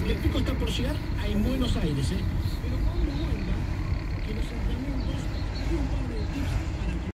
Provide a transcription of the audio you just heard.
El pico está por llegar en Buenos Aires,